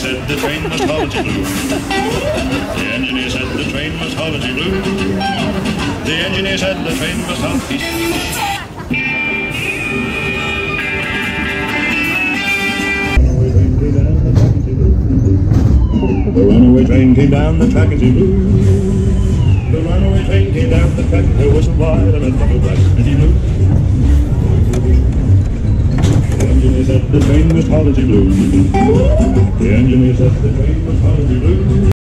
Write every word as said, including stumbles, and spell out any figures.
said the train was holiday blue. The engineer said the train was holiday blue. The engineer said the train was holiday. The runaway train came down the track and she blew. The runaway train came down the track. There was a wide and a double black and he blew. The engineer said the train was holiday blue. The engineer said the train was holiday blue.